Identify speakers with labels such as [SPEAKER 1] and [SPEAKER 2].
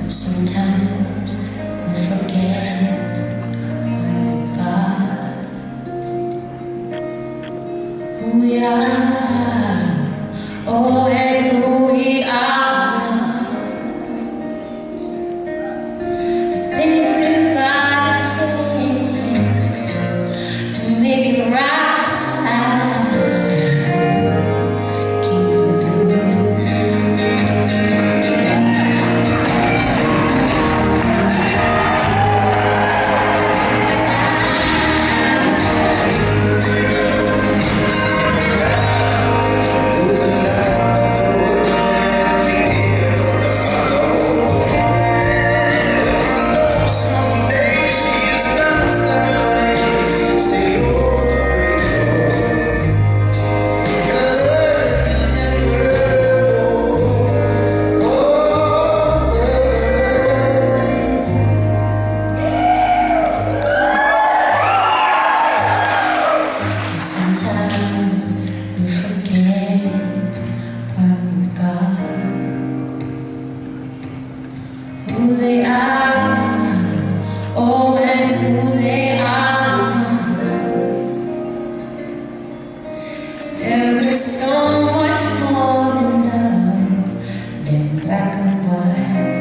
[SPEAKER 1] Sometimes we forget what we've got, who we are, oh, and who we are not. I think we've got a chance to make it right. Sometimes we forget what we've got, who they are, oh, and who they are not. There is so much more than love, than black and white.